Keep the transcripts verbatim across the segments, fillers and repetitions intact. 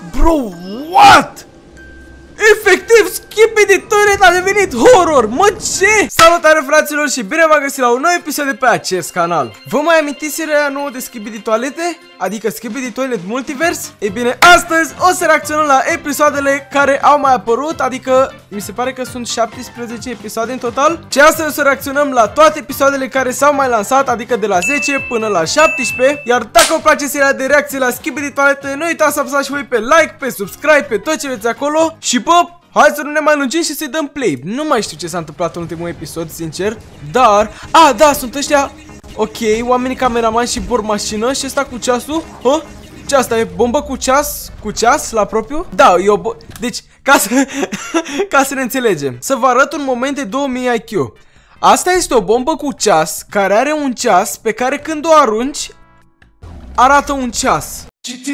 Bro, what? Efectiv, Skibidi Toilet a devenit horror, mă ce? Salutare fraților și bine v-am găsit la un nou episod de pe acest canal. Vă mai amintiți seria nouă de Skibidi Toilete? Adică Skibidi Toilet Multiverse? Ei bine, astăzi o să reacționăm la episoadele care au mai apărut, adică mi se pare că sunt șaptesprezece episoade în total. Și astăzi o să reacționăm la toate episoadele care s-au mai lansat, adică de la zece până la șaptesprezece. Iar dacă vă place seria de reacție la Skibidi Toilete, nu uitați să apăsați și voi pe like, pe subscribe, pe tot ce veți acolo. Și bă, hai să nu ne mai lungim și să-i dăm play. Nu mai știu ce s-a întâmplat în ultimul episod, sincer. Dar, a, da, sunt ăștia. Ok, oamenii cameraman și vor mașină. Și ăsta cu ceasul, hă? Ce asta e? Bombă cu ceas? Cu ceas la propriu? Da, e o bo... Deci, ca să... ca să ne înțelegem, să vă arăt un moment de două mii I Q. Asta este o bombă cu ceas, care are un ceas pe care când o arunci arată un ceas.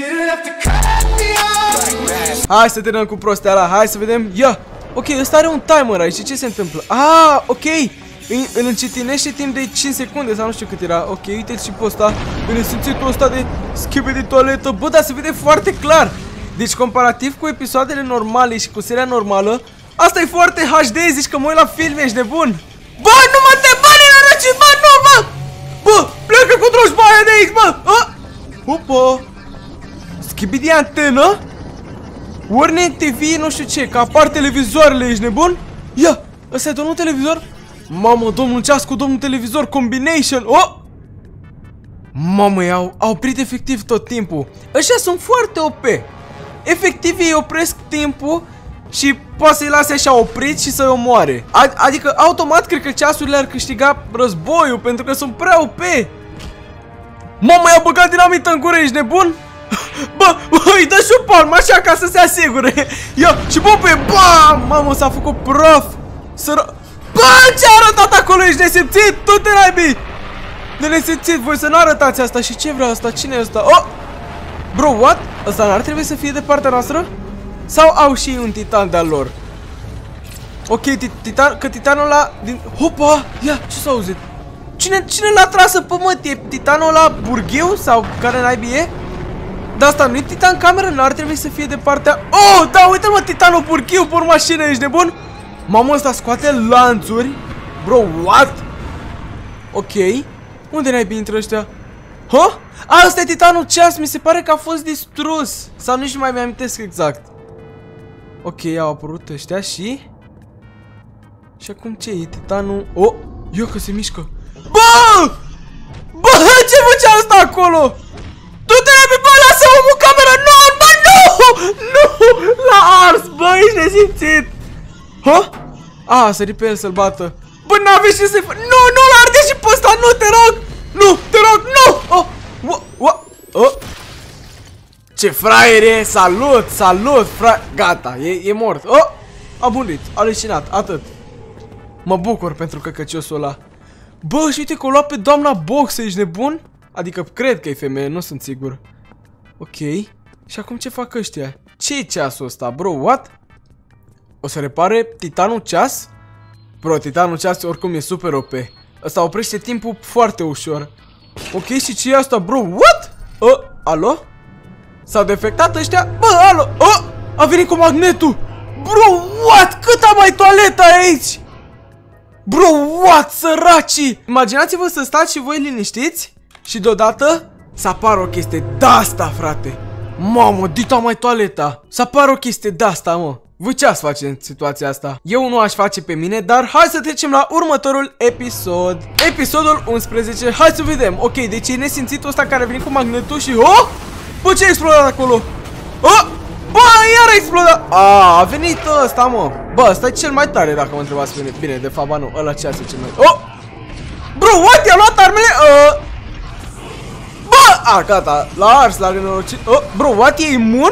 Hai să terminăm cu prostea ala, hai să vedem. Ia, ok, ăsta are un timer aici, ce se întâmplă? Ah, ok, îl încetinește timp de cinci secunde sau nu știu cât era. Ok, uite-ți și pe ăsta, în esențitul ăsta de Skibidi Toiletă. Bă, dar se vede foarte clar. Deci comparativ cu episoadele normale și cu seria normală, asta e foarte H D, zici că mă uit la film, ești nebun. Bă, nu mă te bani în răcit, bă, nu, bă. Bă, pleacă cu drojba aia de aici, bă. A? Opa, Skibidi antenă? Warner T V, nu știu ce, că apar televizoarele, ești nebun? Ia, ăsta e domnul televizor? Mamă, domnul ceas cu domnul televizor, combination, oh! Mamă, au, au oprit efectiv tot timpul. Ăștia sunt foarte O P. Efectiv ei opresc timpul și poate să-i lase așa oprit și să-i omoare. Ad Adică automat cred că ceasurile ar câștiga războiul, pentru că sunt prea O P. Mamă, i-a băgat dinamită în gură, ești nebun? Bă, îi dă și un palm așa ca să se asigure. Ia, și bă, pe bam! Mamă, s-a făcut praf. Sără... Bă, ce-a arătat acolo? Ești nesimțit? Tu te naibii! De nesimțit, voi să nu arătați asta. Și ce vrea asta? Cine e asta? Oh! Bro, what? Ăsta n-ar trebui să fie de partea noastră? Sau au și un titan de-al lor? Ok, titan, că titanul ăla din... Hopa! Ia, ce s-a auzit? Cine, cine l-a tras în pământ? E titanul ăla burghiu? Sau care naibii e? Dar asta nu e titan cameră? N-ar trebui să fie de partea... Oh, da, uite mă, titanul burghiu por mașină, ești nebun? Mamă, ăsta scoate lanțuri. Bro, what? Ok. Unde naibii intră ăștia? Hă? Asta e titanul ceas, mi se pare că a fost distrus. Sau nici nu mai mi-amintesc exact. Ok, au apărut ăștia și... Și acum ce e? Titanul... Oh, eu că se mișcă. Bă! Bă, ce făcea asta acolo? Du-te naibii, bă, lasă-mă în cameră. Nu, bă, nu! Nu! L-a ars, bă, ești nesimțit. Hă? A, a sărit pe el să-l bată. Bă, n-aveți ce să-i fac. Nu, nu, l-arde și pe ăsta, nu, te rog. Nu, te rog, nu. Oh, oh, oh, oh. Ce fraier e, salut, salut, fra... Gata, e, e mort. Oh, a murit, a leșinat, atât. Mă bucur pentru căcăciosul ăla. Bă, și uite că o lua pe doamna Box, ești nebun? Adică cred că e femeie, nu sunt sigur. Ok, și acum ce fac ăștia? Ce e ceasul ăsta, bro, what? O să repare titanul ceas? Bro, titanul ceas oricum e super O P. Ăsta oprește timpul foarte ușor. Ok, și ce e asta, bro? What? Uh, alo? S-au defectat ăștia? Bă, alo? Uh, a venit cu magnetul. Bro, what? Câta mai toaletă aici? Bro, what, săracii? Imaginați-vă să stați și voi liniștiți și deodată să apară o chestie de-asta, frate. Mamă, dita mai toaleta. Să apară o chestie de-asta, mă. Voi ce ați face în situația asta? Eu nu aș face pe mine, dar hai să trecem la următorul episod. Episodul unsprezece, hai să vedem. Ok, deci e nesimțitul ăsta care a venit cu magnetul și... Oh! Bă, ce a explodat acolo? Oh! Bă, iar a explodat! A, a venit ăsta, mă. Bă, ăsta e cel mai tare, dacă mă întrebați pe mine. Bine, de fapt, ba nu, ăla ce e cel mai... Oh! Bro, what? I-a luat armele? Uh... Bă! A, gata, l-a ars, l-a nenorocit. Oh, bro, what? E imun?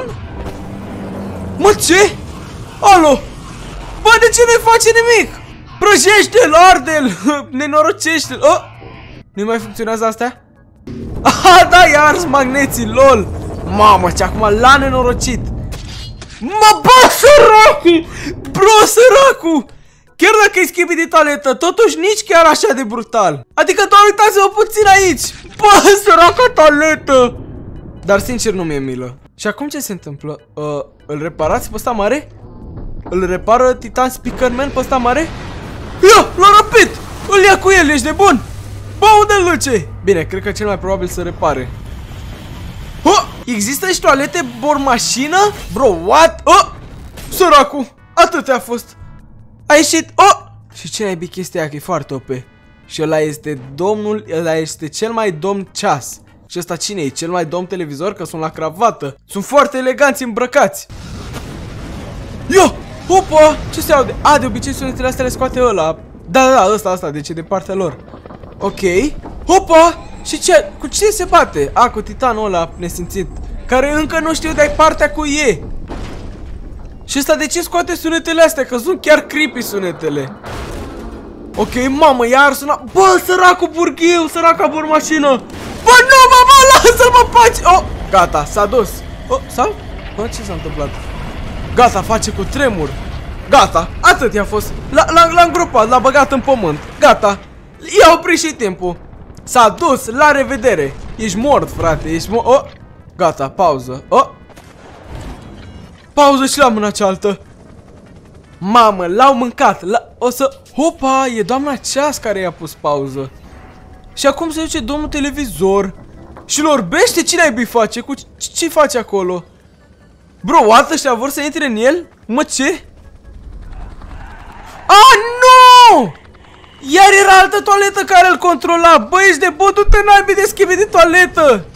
Mă, ce? Alo! Bă, de ce nu-i face nimic? Prăjește-l, arde-l! Nenorocește-l! Oh! Nu mai funcționează astea? Aha, da, i-a ars magneții, lol! Mamă, ce acum l-a nenorocit! Mă, bă, săracu! Bro, săracu! Chiar dacă e Skibidi Toiletă, totuși nici chiar așa de brutal. Adică doar uitați-vă puțin aici! Bă, săraca toaletă! Dar sincer nu mi-e milă. Și acum ce se întâmplă? Uh, îl reparați pe ăsta mare? Îl repară Titan Speakerman pe ăsta mare? Ia, l-a răpit! Îl ia cu el, ești nebun! Bă, unde-l duce? Bine, cred că cel mai probabil să repare. Oh, există și toalete bormașină? Bro, what? Oh, săracul! Atât a fost. A ieșit. Oh! Și ce naibii chestia aia, că e foarte O P. Și ăla este domnul, ăla este cel mai domn ceas. Și ăsta cine e? Cel mai domn televizor? Că sunt la cravată. Sunt foarte eleganți îmbrăcați. Ia! Opa! Ce se aude? A, de obicei sunetele astea le scoate ăla. Da, da, da, ăsta, ăsta, deci e de partea lor. Ok. Opa! Și ce? Cu cine se bate? A, cu titanul ăla nesimțit, care încă nu știu de-ai partea cu e. Și ăsta de ce scoate sunetele astea? Că sunt chiar creepy sunetele. Ok, mamă, iar suna. Bă, săracul burghiu, săraca bormașină. Bă, nu, mama, lasă-l, mă, paci. Oh, gata, s-a dus. Oh, sau? Bă, ce s-a întâmplat? Gata, face cu tremur. Gata, atât i-a fost. L-a îngropat, l-a băgat în pământ. Gata, i-a oprit și timpul. S-a dus, la revedere. Ești mort, frate, ești mort. Oh, gata, pauză. Oh, pauză și la mâna cealaltă. Mamă, l-au mâncat. O să... Hopa, e doamna ceas care i-a pus pauză. Și acum se duce domnul televizor și îl orbește. Ce naibii face? Cu ce face acolo? Bro, what? Ăștia vor să intre în el? Mă, ce? Ah, nu! Iar era altă toaletă care îl controla. Bă, ești de bun, du-te naibii de schimbi de toaletă.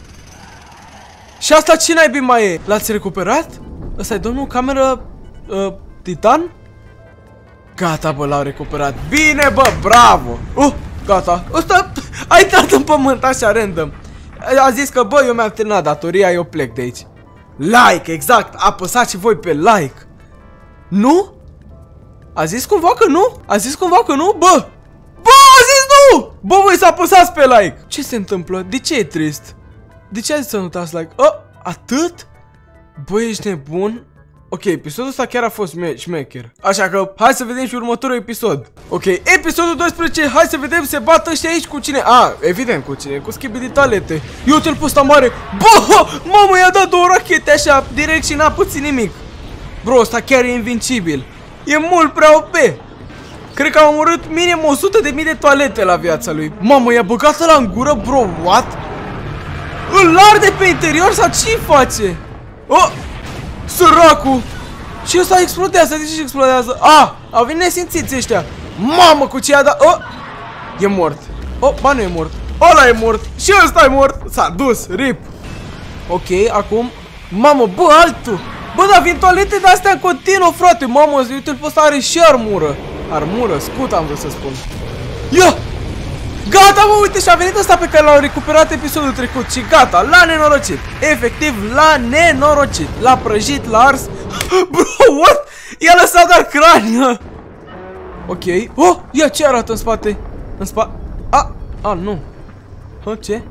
Și asta ce naibii mai e? L-ați recuperat? Ăsta e domnul cameră uh, Titan? Gata, bă, l-au recuperat. Bine, bă, bravo. Uh, gata. Ăsta a intrat în pământ, așa, random. A zis că, bă, eu mi-am terminat datoria, eu plec de aici. Like, exact, apăsați și voi pe like. Nu? A zis cumva că nu? A zis cumva că nu? Bă! Bă, a zis nu! Bă, voi să apăsați pe like. Ce se întâmplă? De ce e trist? De ce a zis să nu dați like? Oh, atât? Bă, ești nebun? Ok, episodul ăsta chiar a fost șmecher. Așa că hai să vedem și următorul episod. Ok, episodul doisprezece. Hai să vedem, se bată ăștia aici cu cine? A, evident cu cine, cu schimbi de toalete. Eu te-l pus ăsta mare. Bă, mamă, i-a dat două rachete așa direct și n-a puțin nimic. Bro, ăsta chiar e invincibil. E mult prea O P. Cred că a omorât minim o sută de mii de toalete la viața lui. Mamă, i-a băgat ăla în gură, bro, what? Îl arde pe interior sau ce face? Oh! Săracul! Și ăsta explodează, de ce explodează? Ah, au venit nesimțiți ăștia. Mamă, cu ce i-a dat? Oh! E mort. Oh, ba nu e mort. Ăla e mort. Și ăsta e mort. S-a dus, rip. Ok, acum. Mamă, bă, altul. Bă, dar vin toalete de-astea în continuu, frate. Mamă, uite-l pe ăsta, are și armură. Armură, scut am vrut să spun. Ia! Gata, mă, uite, și a venit ăsta pe care l-au recuperat episodul trecut. Și gata, l-a nenorocit. Efectiv, l-a nenorocit. L-a prăjit, l-a ars. Bro, what? I-a lăsat doar craniu. Ok. Oh, ia, ce arată în spate? În spate. A, a, nu. Hă, ce?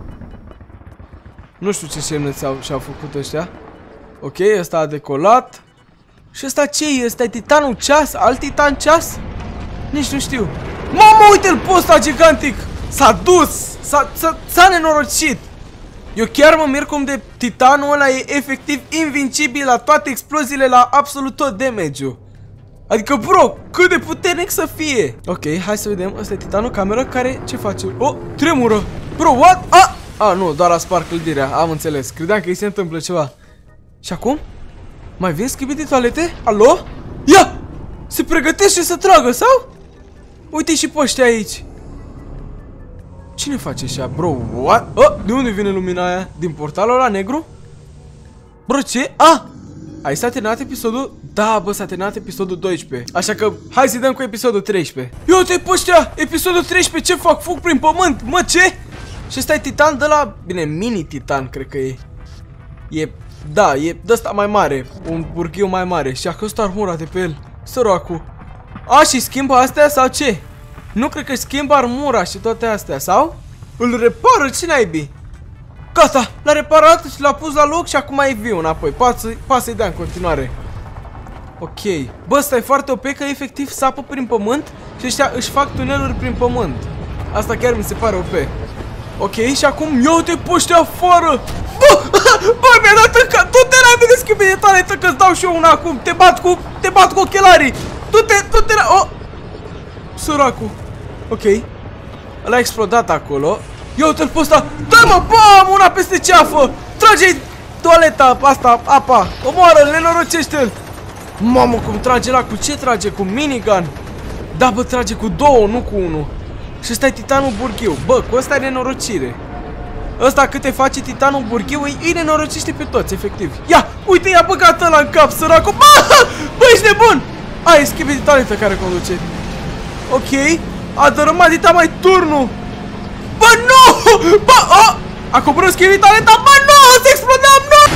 Nu știu ce semne și-au făcut ăștia. Ok, ăsta a decolat. Și ăsta ce e? Ăsta e titanul ceas? Alt titan ceas? Nici nu știu. Mamă, uite-l pe ăsta gigantic. S-a dus. S-a nenorocit. Eu chiar mă mir cum de titanul ăla e efectiv invincibil la toate exploziile, la absolut tot damage-ul. Adică, bro, cât de puternic să fie. Ok, hai să vedem. Ăsta e titanul cameră care ce face? Oh, tremură. Bro, what? Ah, ah, nu, doar a spart clădirea. Am înțeles. Credeam că îi se întâmplă ceva. Și acum? Mai vin schimbi de toalete? Alo? Ia! Se pregătește să tragă, sau? Uite și pe ăștia aici. Cine face așa, bro? What? Oh, de unde vine lumina aia? Din portalul ăla negru? Bro, ce? Ah! Ai s-a terminat episodul? Da, bă, s-a terminat episodul doisprezece. Așa că hai să dăm cu episodul treisprezece. Ia uite pe ăștia! Episodul treisprezece, ce fac? Fug prin pământ! Mă, ce? Și ăsta e titan de la... Bine, mini-titan, cred că e. E... Da, e de ăsta mai mare. Un burghiu mai mare. Și a căzut armura de pe el. Săracul. A, și schimbă astea sau ce? Nu cred că schimbă armura și toate astea, sau? Îl repară, ce naibii? Gata, l-a reparat și l-a pus la loc și acum e viu înapoi. Poate să-i dea în continuare. Ok. Bă, ăsta e foarte O P că efectiv sapă prin pământ și ăștia își fac tuneluri prin pământ. Asta chiar mi se pare O P. Ok, și acum ia uite pe ăștia afară. Bă, bă, mi-a dat în cap. Tu te n-ai de schimbi de talentă că-ți dau și eu una acum. Te bat cu, te bat cu ochelarii. Tu te, tu te, oh. Săracul. Ok. Ăla a explodat acolo. Ia uite-l pe ăsta. Dă-mă, bam, una peste ceafă. Trage-i toaleta asta, apa. Omoară-l, nenorocește-l. Mamă, cum trage la, cu ce trage? Cu minigun. Da, bă, trage cu două, nu cu unul. Și ăsta e titanul burghiu. Bă, cu ăsta e nenorocire. Ăsta câte face titanul burghiu, îi, îi nenorocește pe toți, efectiv. Ia, uite, i-a băgat ăla în cap, săracul. Bă, bă, ești nebun. A, e schimbi de talentă care conduce. Ok, a dărâmat dita mai turnul. Bă, nu! Bă, oh! A coborât schimbi de talenta. Bă, nu! Se explodam, nu!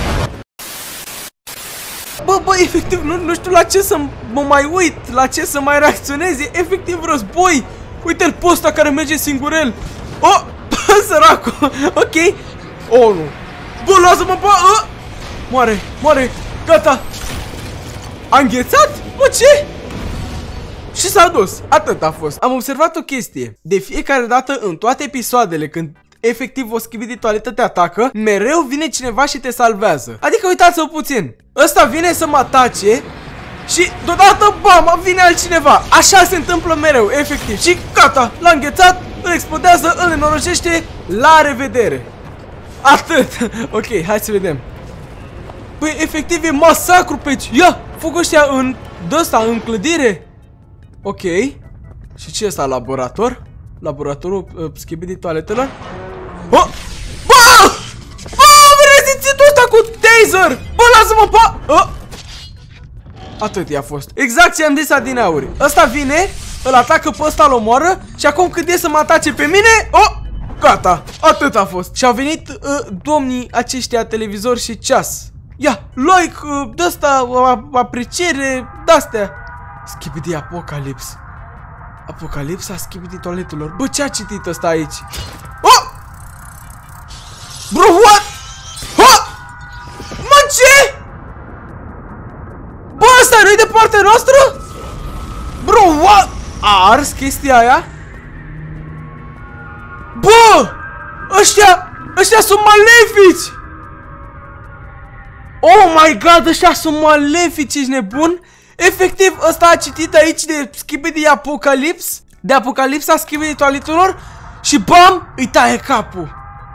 Bă, bă, efectiv, nu, nu știu la ce să mă mai uit, la ce să mai reacționez. E efectiv război. Uite-l pe ăsta care merge singurel. Oh, bă, săracul. Ok. Oh, nu. Bă, lasă-mă, bă. Uh. Moare, moare. Gata. A înghețat? Bă, ce? Și s-a dus. Atât a fost. Am observat o chestie. De fiecare dată în toate episoadele când efectiv o schimbi de toaletă te atacă, mereu vine cineva și te salvează. Adică uitați-vă puțin. Ăsta vine să mă atace și deodată, bam, vine altcineva. Așa se întâmplă mereu, efectiv. Și gata, l-a înghețat, îl explodează, îl nenorocește. La revedere. Atât. Ok, hai să vedem. Păi, efectiv e masacru pe aici. Ia, fug ăștia în d-ăsta, în clădire. Ok. Și ce e ăsta, laborator? Laboratorul uh, schimbii toaletelor. Oh! Bă! Bă! Vine simțitul ăsta cu taser! Bă, lasă-mă, bă! Oh! Atât i-a fost. Exact ce am zis adineauri. Ăsta vine, îl atacă pe ăsta, îl omoară. Și acum când e să mă atace pe mine, oh! Gata, atât a fost. Și au venit uh, domnii aceștia, televizor și ceas. Ia, like, uh, d-asta, uh, apreciere, d-astea. Schimbii apocalips. Apocalipsa schimbii toaletelor. Bă, ce a citit ăsta aici? Oh! Bro, what? Ha! Mă, ce? Bă, ăsta nu-i de partea noastră? Bro, what? A ars chestia aia? Bă! Ăștia, ăștia sunt malefici! Oh my god, ăștia sunt malefici, ești nebun? Efectiv, ăsta a citit aici de schimbii apocalips, de apocalipsa schimbii toaletelor și bam, îi taie capul.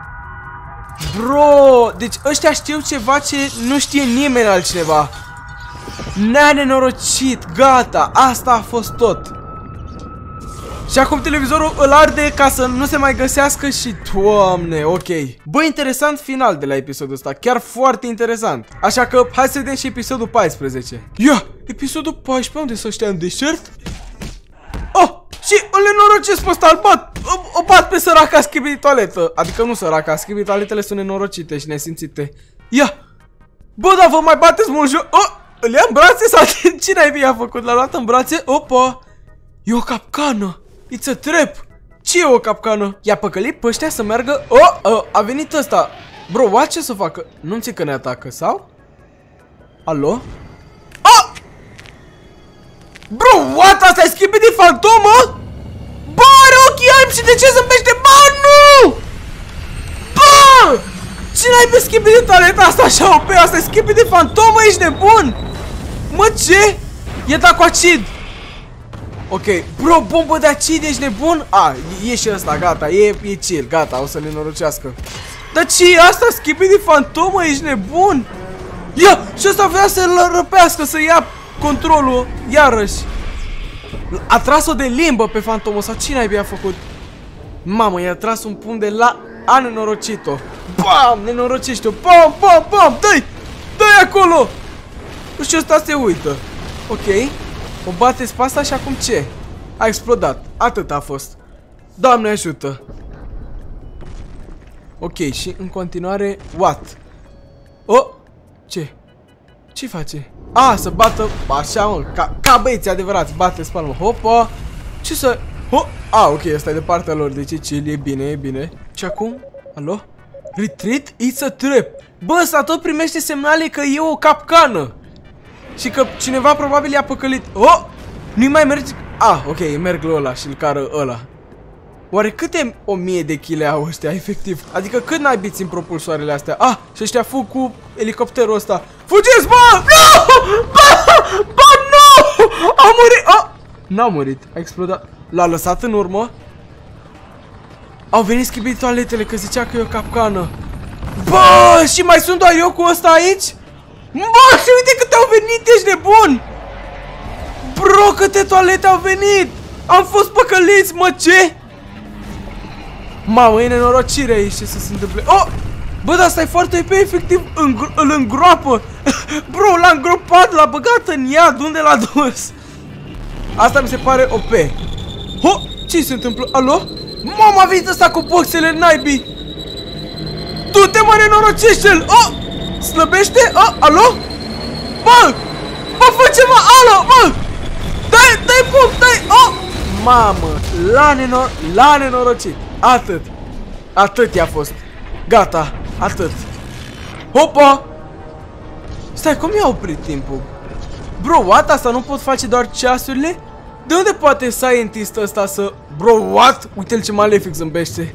Bro, deci ăștia știu ceva ce nu știe nimeni altcineva. Ne-a nenorocit, gata, asta a fost tot. Și acum televizorul îl arde ca să nu se mai găsească și, doamne, ok. Bă, interesant final de la episodul ăsta, chiar foarte interesant. Așa că hai să vedem și episodul paisprezece. Ia, episodul paisprezece, unde să ăștia în deșert? Oh, și îl nenorocesc pe ăsta, îl bat, o, o bat pe săraca schimbii de toaletă. Adică nu săraca, schimbii de toaletele sunt nenorocite și nesimțite. Ia, bă, dar vă mai bateți mult joc. Oh, îl ia în brațe sau cine ai bine a făcut? L-a luat în brațe? Opa, e o capcană. It's a trap. Ce e o capcană? I-a păcălit pe ăștia să meargă. Oh, uh, a venit ăsta. Bro, what, ce să facă? Nu-mi ții că ne atacă, sau? Alo? Oh! Bro, what? Asta e schimbii de fantomă? Bă, are ochii albi și de ce zâmbește? Bă, nu! Bă! Cine ai pe schimbii de talent asta așa, pe asta e schimbii de fantomă? Ești nebun? Mă, ce? E dat cu acid. Ok, bro, bombă de acid, ești nebun? A, e și ăsta, gata, e, e chill, gata, o să le norociască. Dar ce e asta? Schimbii de fantomă, ești nebun? Ia, și ăsta vrea să-l răpească, să ia controlul, iarăși. A tras-o de limbă pe fantomă, sau cine ai bine a făcut? Mamă, i-a tras un pumn de la... A nenorocit-o. Bam, nenorocește-o, bam, bam, bam, dă-i, dă-i acolo. Și ăsta se uită. Ok. O bateți pe asta și acum ce? A explodat. Atât a fost. Doamne ajută. Ok, și în continuare, what? Oh! Ce? Ce face? A, să bată, așa mă, ca, ca băieți adevărați, bate-ți palmă. Hopa! Ce să... Ho! A, ok, ăsta e de partea lor, deci e chill, e bine, e bine. Și acum? Alo? Retreat? It's a trap. Bă, ăsta tot primește semnale că e o capcană. Și că cineva probabil i-a păcălit. Oh! Nu-i mai merge. Ah, ok, merg la ăla și-l cară ăla. Oare câte o mie de chile au ăștia, efectiv? Adică cât n-ai țin propulsoarele astea? Ah, și ăștia fug cu elicopterul ăsta. Fugiți, bă! Nu! Bă! Bă, nu! A murit! Ah! N-a murit, a explodat. L-a lăsat în urmă. Au venit schibit toaletele, că zicea că e o capcană. Bă, și mai sunt doar eu cu ăsta aici? Bă, și uite câte au venit, ești nebun! Bro, câte toalete au venit! Am fost păcăliți, mă, ce? Mamă, e nenorocire aici, ce să se întâmple. Oh! Bă, dar asta e foarte pe efectiv, îngro îl îngroapă. Bro, l-a îngropat, l-a băgat în iad, unde l-a dus? Asta mi se pare O P. Ho! Ce se întâmplă? Alo? Mama, a venit ăsta cu boxele naibii. Du-te, mă, nenorocește-l! Oh! Slăbește? Oh! Alo? Bă! Bă, fă ceva! Alo! Bă! Dai, dai pum, dai! Oh! Mamă! L-a nenor... L-a nenorocit! Atât! Atât i-a fost! Gata! Atât! Hopa! Stai, cum i-a oprit timpul? Bro, what? Asta nu pot face doar ceasurile? De unde poate scientist ăsta să... Bro, what? Uite-l ce malefic zâmbește.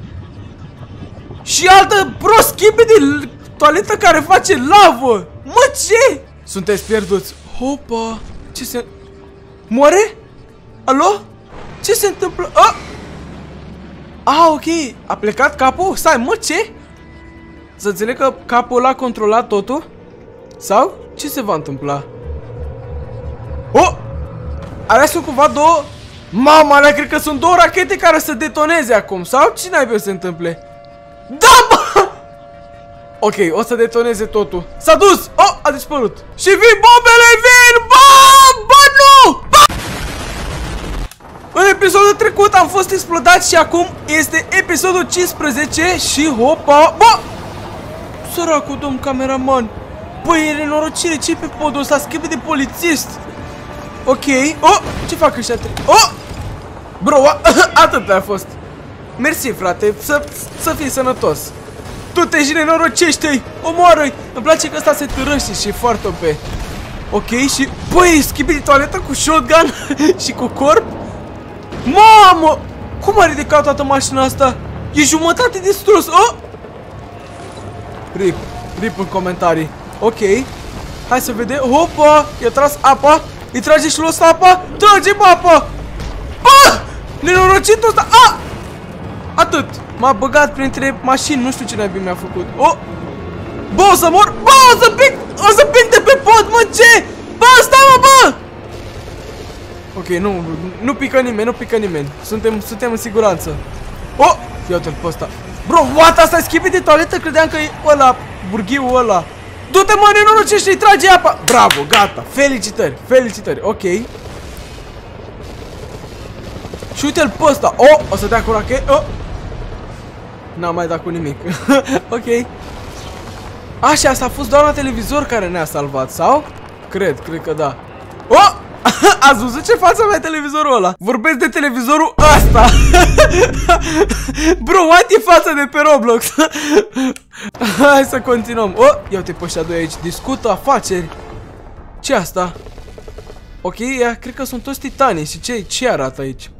Și altă, bro, schimbe de toaletă care face lavă. Mă, ce? Sunteți pierduți. Hopa. Ce se... Moare? Alo? Ce se întâmplă? Ah, ah, ok. A plecat capul? Stai, mă, ce? Să înțeleg că capul ăla a controlat totul? Sau? Ce se va întâmpla? Oh! Alea sunt cumva două... Mama, alea cred că sunt două rachete care să detoneze acum. Sau ce naibii o să se întâmple? Da, bă! Ok, o să detoneze totul. S-a dus! Oh, a dispărut. Și vin bombele, vin! Bă! Bă, nu! Bă! În episodul trecut am fost explodat și acum este episodul cincisprezece și hopa! Bă! Săracul domn cameraman. Băi, e nenorocire, ce-i pe podul ăsta? Schimbe de polițist. Ok, oh! Ce fac ăștia? Oh! Bro, atât a fost. Mersi, frate, să, să fii sănătos. Tu te și nenorocește-i, omoară-i. Îmi place că ăsta se târăște și e foarte O P. Ok, și... Băi, schimbi de toaletă cu shotgun și cu corp. Mamă! Cum a ridicat toată mașina asta? E jumătate distrus. Oh! Rip, rip în comentarii. Ok, hai să vedem. Hopa, i-a tras apa. Îi trage și ăsta apa. Trage-mă apa. Bă! Nenorocitul ăsta. Ah! Atât. M-a băgat printre mașini. Nu știu ce naibii mi-a făcut. Oh! Bă, o să mor. Bă, o să pic. O să pic de pe pod, mă, ce? Bă, stai, mă, bă! Ok, nu, nu pică nimeni, nu pică nimeni. Suntem, suntem în siguranță. Oh! Ia uite-l pe ăsta. Bro, what? Asta e schimbi de toaletă? Credeam că e ăla, burghiul ăla. Du-te, mă, nenorocește-i, trage apa. Bravo, gata, felicitări, felicitări. Ok. Și uite-l pe ăsta. Oh, o să dea cu rachet. Oh. N-am mai dat cu nimic. Ok. Așa, asta a fost doar la televizor care ne-a salvat, sau? Cred, cred că da. Oh! Ați văzut ce față avea televizorul ăla? Vorbesc de televizorul ăsta. Bro, what e fața de pe Roblox? Hai să continuăm. Oh, ia uite pe ăștia doi aici. Discută afaceri. Ce asta? Ok, ia, cred că sunt toți titanii. Și ce, ce arată aici?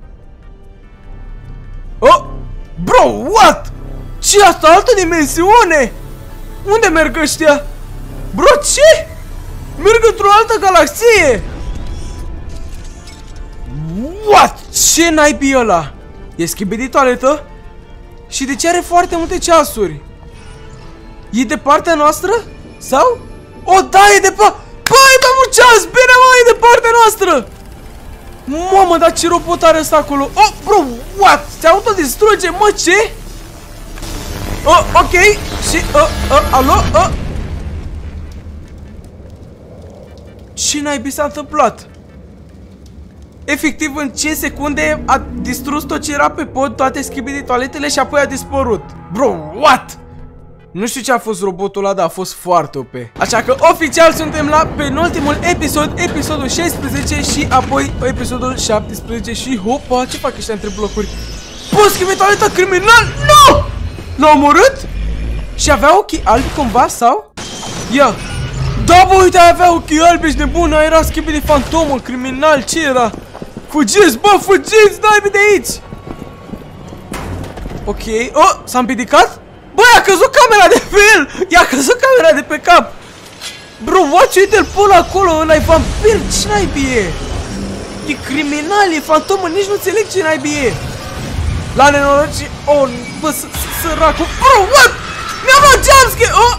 Oh! Bro, what? Ce asta? Altă dimensiune? Unde merg ăștia? Bro, ce? Merg într-o altă galaxie. What? Ce naibii ăla? E schimbi de toaletă? Și de ce are foarte multe ceasuri? E de partea noastră? Sau? O, da, e de pa... Băi, dăm un ceas! Bine, mă, e de partea noastră! Mamă, dar ce robot are ăsta acolo? Oh, bro, what? Se autodistruge, mă, ce? Oh, ok. Și, uh, uh, alo, uh. Ce naibii s-a întâmplat? Efectiv, în cinci secunde a distrus tot ce era pe pod, toate schimbii de toaletele și apoi a dispărut. Bro, what? Nu știu ce a fost robotul ăla, dar a fost foarte O P. Așa că oficial suntem la penultimul episod, episodul șaisprezece și apoi episodul șaptesprezece și hopa, ce fac ăștia între blocuri? Bă, schimbi toaletă criminal? Nu! L-a omorât? Și avea ochii albi cumva, sau? Ia. Da, bă, uite, avea ochii albi, ești nebună, era schimbi de fantomă, criminal, ce era? Fugiți, bă, fugiți, dai-mi de aici! Ok. Oh, s-a împiedicat? Băi, a căzut camera de pe el! I-a căzut camera de pe cap! Bro, watch, uite-l pe ăla acolo, ăla e vampir, ce naibii e? E criminal, e fantomă, nici nu înțeleg ce naibii e. La nenorocit, oh, bă, săracul, bro, what? Mi-a luat jumpscare, oh!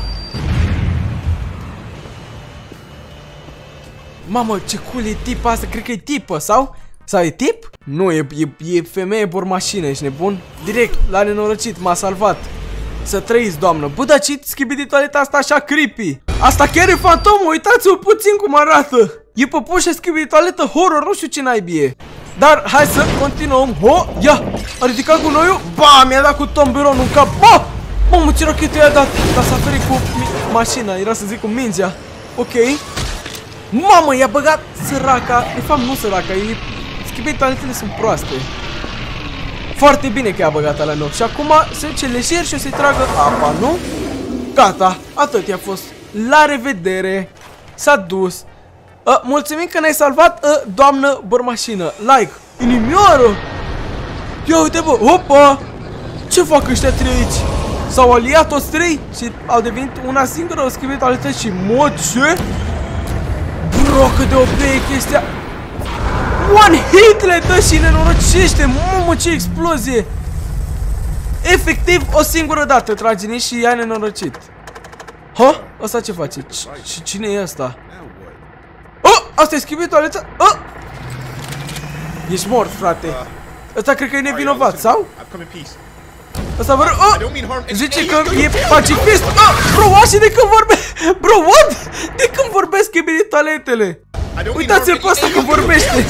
Mamă, ce cool e tipa asta, cred că e tipă, sau? Sau e tip? Nu, e, e, e femeie bormașină, ești nebun? Direct, la nenorocit, m-a salvat. Să trăiți, doamnă. Bă, dar ce schibidi toaleta asta așa creepy? Asta chiar e fantomă, uitați-vă puțin cum arată. E păpușă schibidi toaletă horror, nu știu ce naibii e. Dar hai să continuăm. Ho, ia, a ridicat gunoiul. Ba, mi-a dat cu tomberonul în cap. Ba, mamă, ce rachetă i-a dat. Dar s-a ferit cu mașina, era să zic cu mingea. Ok. Mamă, i-a băgat săraca. De fapt, nu săraca, e... schibidi toaletele sunt proaste. Foarte bine că i-a băgat alea nou. Și acum se duce lejer și o să-i tragă apa, nu? Gata, atât i-a fost. La revedere. S-a dus. uh, Mulțumim că ne-ai salvat, uh, doamnă bormașină. Like, inimioară. Ia uite, bă, opa. Ce fac ăștia trei aici? S-au aliat toți trei și au devenit una singură, o schimbat toaletă și mod ce? Bro, cât de O P e chestia. One hit le dă și nenorocește. Mamă, ce explozie. Efectiv, o singură dată trage și i-a nenorocit. Ha? Asta ce face? Și cine e asta? Oh! Asta e schimbat toaletă? Oh! Ești mort, frate. Ăsta cred că e nevinovat, sau? Ăsta vă rog. Oh! Zice că e pacifist. Oh! Bro, așa de când vorbește. Bro, what? De când vorbesc schimbat toaletele? Uitați-l pe ăsta că vorbește.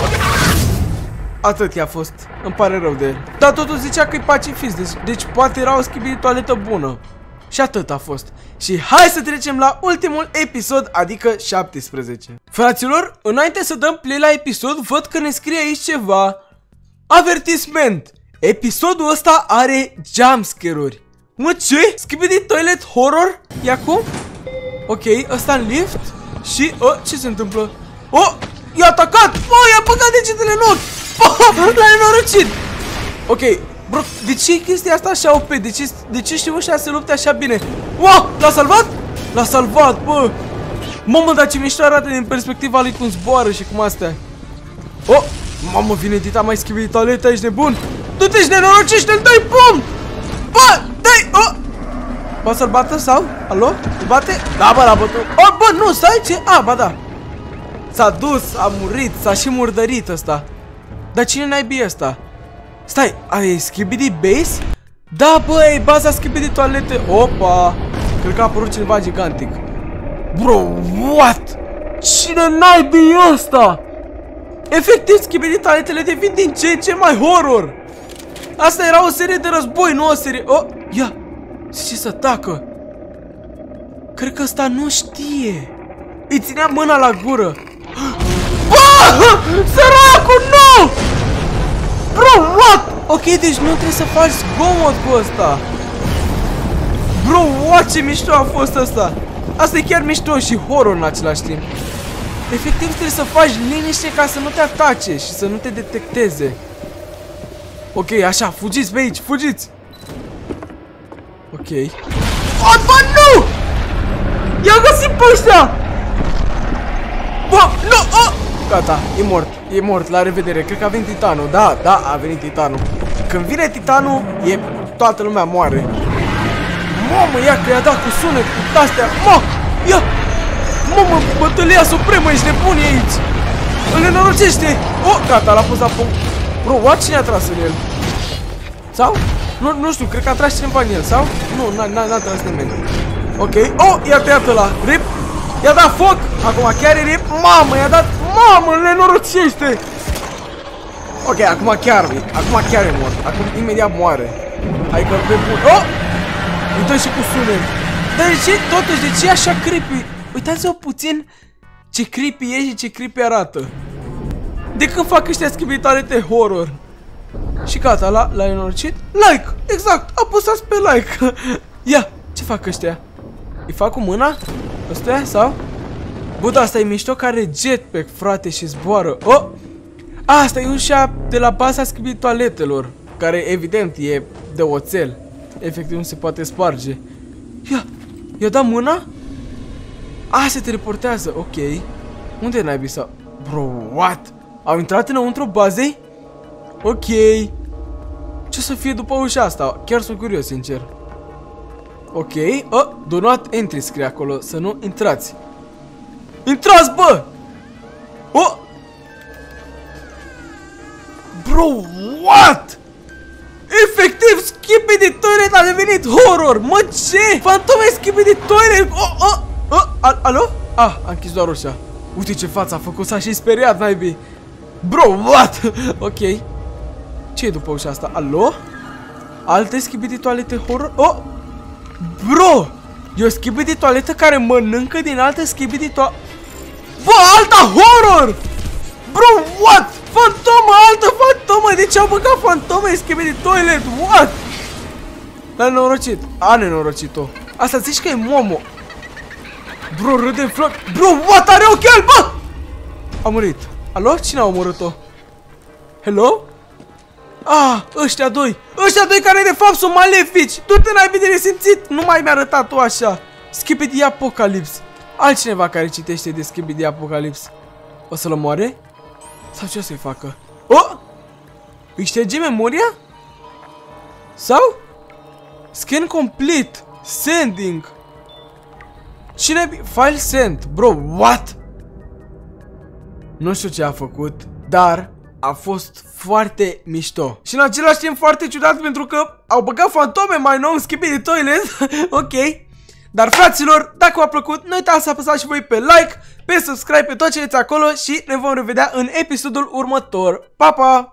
Atât i-a fost. Îmi pare rău de el. Dar totul zicea că e pacifist. Deci, deci poate era o schimbat toaletă bună. Și atât a fost. Și hai să trecem la ultimul episod, adică șaptesprezece. Fraților, înainte să dăm play la episod, văd că ne scrie aici ceva. Avertisment. Episodul ăsta are jumpscare-uri. Mă, ce? Skibidi Toilet Horror? E acum? Ok, ăsta în lift. Și, oh, ce se întâmplă? Oh, i-a atacat! Oh, i-a băgat degetele în ochi! Oh, l-a nenorocit! Ok, bro, de ce e chestia asta așa O P? De ce, de ce știu ăștia să lupte așa bine? Wow, l-a salvat? L-a salvat, bă! Mamă, dar ce mișto arată din perspectiva lui cum zboară și cum astea. Oh, mamă, vine Tita mai schimbi toaleta, ești nebun? Du-te și nenorocește-l, dai pum! Bă, dai, oh! Poate să-l bată sau? Alo? Îl bate? Da, bă, l-a bătut. Oh, bă, nu, stai, ce? A, ba da. S-a dus, a murit, s-a și murdărit ăsta. Dar cine naibii e ăsta? Stai, ai Skibidi Base? Da, bă, e baza Skibidi Toalete. Opa! Cred că a apărut cineva gigantic. Bro, what? Cine naibii e ăsta? Efectiv, Skibidi Toaletele devin din ce în ce mai horror. Asta era o serie de război, nu o serie... Oh, ia! Ce să tacă? Cred că ăsta nu știe. Îi ținea mâna la gură. Bă! Săracul, nu! Bro, what? Ok, deci nu trebuie să faci zgomot cu ăsta. Bro, what? Ce mișto a fost ăsta. Asta e chiar mișto și horror în același timp. Efectiv trebuie să faci liniște ca să nu te atace și să nu te detecteze. Ok, așa, fugiți pe aici, fugiți. Ok. Oh, bă, nu! I-a găsit pe ăștia! Bă, nu! Oh! Gata, e mort, e mort, la revedere. Cred că a venit titanul, da, da, a venit titanul. Când vine titanul, e... toată lumea moare. Mamă, ia că i-a dat cu sunet, cu astea. Mă, ia! Mamă, bătălia supremă, ești nebun aici. Îl nenorocește. Oh, gata, l-a pus la punct. Bro, what? Cine a tras în el? Sau? Nu, nu știu, cred că a tras cineva în el, sau? Nu, n-a tras nimeni. Ok, oh, i-a tăiat ăla. Rip. I-a dat foc. Acum chiar e rip. Mamă, i-a dat. Mamă, îl nenorocește. Ok, acum chiar e. Acum chiar e mort. Acum imediat moare. Hai că pe bun. Oh! Uită și cu sunet. Dar de ce, totuși, de ce e așa creepy? Uitați-vă puțin ce creepy e și ce creepy arată. De când fac ăștia schibitoarete horror? Și gata, l-a nenorocit? Like! Exact! Apăsați pe like! Ia! Ce fac ăștia? Îi fac cu mâna? Ăstea sau? Bă, da, asta e mișto că are jetpack, frate, și zboară. Oh! Asta e ușa de la baza schibitoaletelor, care evident e de oțel. Efectiv nu se poate sparge. Ia, i-a dat mâna? A, se teleportează, ok. Unde n-ai să... Bro, what? Au intrat înăuntru bazei? Ok. Ce să fie după ușa asta? Chiar sunt curios, sincer. Ok, oh, do not entry scrie acolo, să nu intrați. Intrați, bă! Oh! Bro, what? Efectiv, Skibidi Toilet a devenit horror! Mă, ce? Fantome Skibidi Toilet! Oh, oh, oh, al alo? Ah, am închis doar ușa. Uite ce față a făcut, s-a și speriat, naibii. Bro, what? Ok. Ce e după ușa asta? Alo? Alte Skibidi Toilete horror? Oh! Bro! E o Skibidi Toiletă care mănâncă din alte Skibidi Toilete. Bă, alta horror! Bro, what? Fantomă, altă fantomă! De ce au băgat fantome în Skibidi Toilet? What? L-a nenorocit. A nenorocit-o. Asta zici că e Momo. Bro, râde în floc. Bro, what? Are ochi, bă! A murit. Alo? Cine a omorât-o? Hello? Ah, ăștia doi. Ăștia doi care de fapt sunt malefici. Du-te, n-ai bine simțit. Nu mai mi-a arătat tu așa. Skibidi Apocalypse. Altcineva care citește de Skibidi Apocalypse. O să-l omoare? Sau ce o să-i facă? Oh! Îi șterge memoria? Sau? Scan complete. Sending. Cine... File sent. Bro, what? Nu știu ce a făcut, dar a fost foarte mișto. Și în același timp foarte ciudat pentru că au băgat fantome mai nou în Skibidi Toilet. Ok. Dar fraților, dacă v-a plăcut, nu uitați să apăsați și voi pe like, pe subscribe, pe tot ce veți acolo și ne vom revedea în episodul următor. Pa, pa!